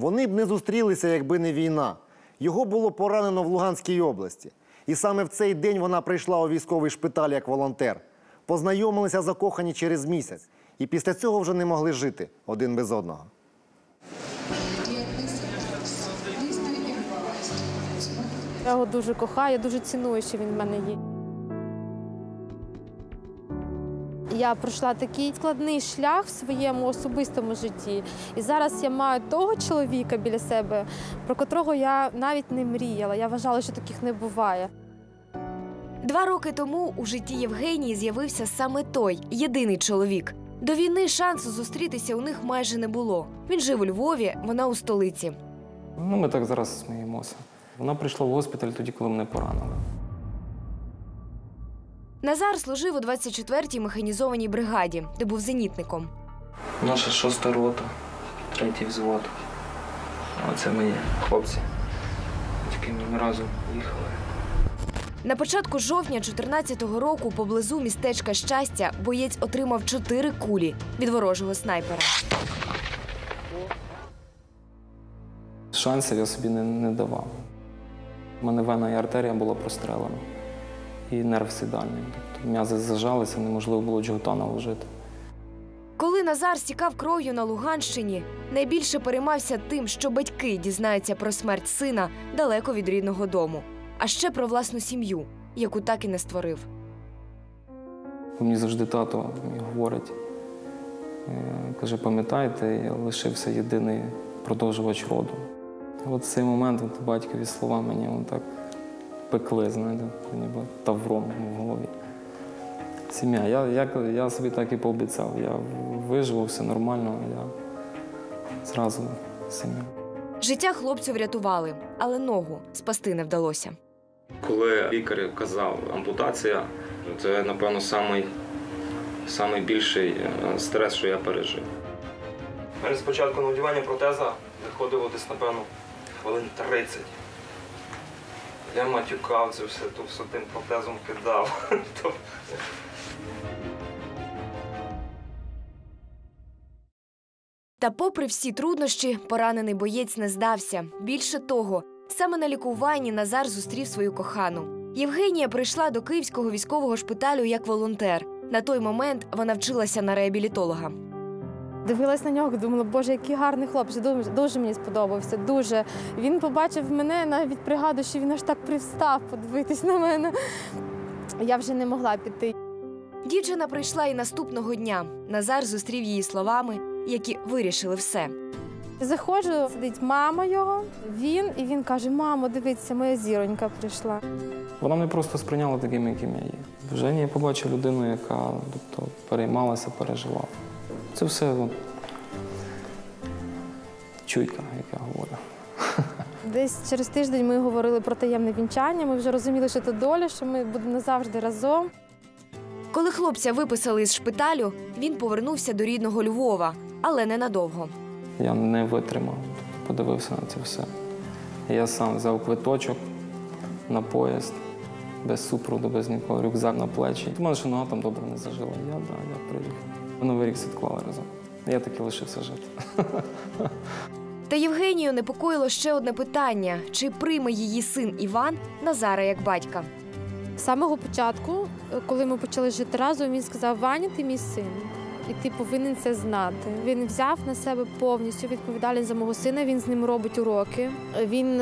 Вони б не зустрілися, якби не війна. Його було поранено в Луганській області. І саме в цей день вона прийшла у військовий шпиталь як волонтер. Познайомилися закохані через місяць. І після цього вже не могли жити один без одного. Я його дуже кохаю, дуже ціную, що він в мене є. Я пройшла такий складний шлях в своєму особистому житті. І зараз я маю того чоловіка біля себе, про котрого я навіть не мріяла. Я вважала, що таких не буває. 2 роки тому у житті Євгенії з'явився саме той, єдиний чоловік. До війни шансу зустрітися у них майже не було. Він жив у Львові, вона у столиці. Ми так зараз сміємося. Вона прийшла в госпіталь тоді, коли мене поранили. Назар служив у 24-й механізованій бригаді, де був зенітником. Наша 6-та рота, 3-й взвод. Оце мої хлопці, з якими ми разом їхали. На початку жовтня 14-го року поблизу містечка Щастя боєць отримав 4 кулі від ворожого снайпера. Шансів я собі не давав. У мене вена і артерія була прострелена. І нерв сідальний. Тобто м'язи зажалися, неможливо було джгута наложити. Коли Назар стікав кров'ю на Луганщині, найбільше переймався тим, що батьки дізнаються про смерть сина далеко від рідного дому. А ще про власну сім'ю, яку так і не створив. Мені завжди тато говорить, каже, пам'ятаєте, я лишився єдиний продовжувач роду. От цей момент, батькові слова мені так пекли, знаєте, ніби тавром в голові. Сім'я. Я собі так і пообіцяв. Я виживу, все нормально, я зразу сім'я. Життя хлопцю врятували, але ногу спасти не вдалося. Коли лікар казав ампутація, це, напевно, найбільший стрес, що я пережив. У мене спочатку на одягання протеза виходило десь, напевно, хвилин 30. Я матюкав це все, то все тим протезом кидав. Та попри всі труднощі, поранений боєць не здався. Більше того, саме на лікуванні Назар зустрів свою кохану. Євгенія прийшла до Київського військового шпиталю як волонтер. На той момент вона вчилася на реабілітолога. Дивилась на нього, думала, боже, який гарний хлопець, дуже мені сподобався, дуже. Він побачив мене, навіть пригадую, що він аж так привстав подивитись на мене. Я вже не могла піти. Дівчина прийшла і наступного дня. Назар зустрів її словами, які вирішили все. Заходжу, сидить мама його, і він каже, мамо, дивіться, моя зіронька прийшла. Вона мене просто сприйняла таким, яким я є. В Жені я побачив людину, яка переймалася, переживала. Це все чуйка, як я говорю. Десь через тиждень ми говорили про таємне вінчання, ми вже розуміли, що це доля, що ми будемо назавжди разом. Коли хлопця виписали із шпиталю, він повернувся до рідного Львова, але ненадовго. Я не витримав, подивився на це все. Я сам взяв квиточок на поїзд, без супроводу, без нікого, рюкзак на плечі. У мене ще нога там добре не зажила. Я приїхав. Новий рік святкували разом. Я таки лишився жити. Та Євгенію непокоїло ще одне питання. Чи прийме її син Іван Назара як батька? З самого початку, коли ми почали жити разом, він сказав, Ваня, ти мій син, і ти повинен це знати. Він взяв на себе повністю відповідальність за мого сина, він з ним робить уроки. Він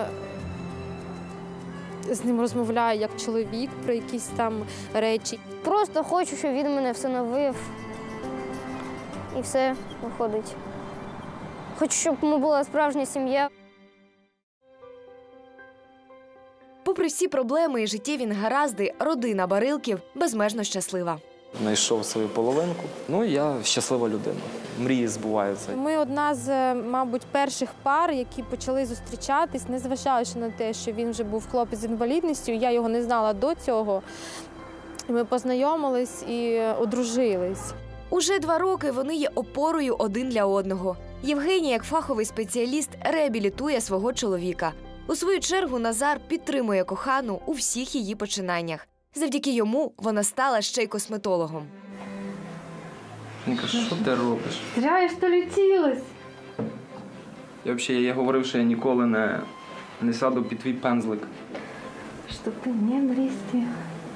з ним розмовляє як чоловік про якісь там речі. Просто хочу, щоб він мене всиновив. І все виходить. Хочу, щоб ми була справжня сім'я. Попри всі проблеми і життєві негаразди, родина Барилків безмежно щаслива. Знайшов свою половинку. Я щаслива людина. Мрії збуваються. Ми одна з, мабуть, перших пар, які почали зустрічатись, незважаючи на те, що він вже був хлопець з інвалідністю, я його не знала до цього. Ми познайомились і одружились. Уже 2 роки вони є опорою один для одного. Євгенія, як фаховий спеціаліст, реабілітує свого чоловіка. У свою чергу Назар підтримує кохану у всіх її починаннях. Завдяки йому вона стала ще й косметологом. Ніка, що ти робиш? Зря я ж то летілась. Я говорив, що я ніколи не сяду під твій пензлик. Щоб ти не блістів.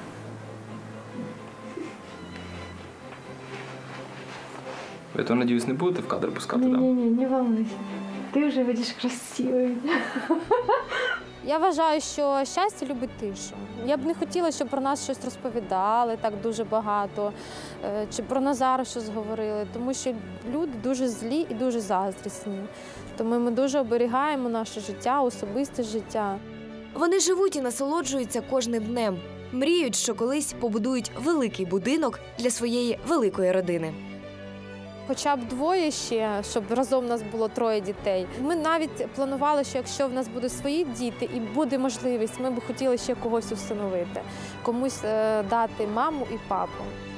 Ви то, надіюсь, не будете в кадр пускати, так? Не волнуйся. Ти вже будеш красивий. Я вважаю, що щастя любить тишу. Я б не хотіла, щоб про нас щось розповідали так дуже багато, чи про Назара щось говорили, тому що люди дуже злі і дуже заздрісні. Тому ми дуже оберігаємо наше життя, особисте життя. Вони живуть і насолоджуються кожним днем. Мріють, що колись побудують великий будинок для своєї великої родини. Хоча б двоє ще, щоб разом у нас було 3 дітей. Ми навіть планували, що якщо в нас будуть свої діти і буде можливість, ми б хотіли ще когось усиновити, комусь дати маму і папу.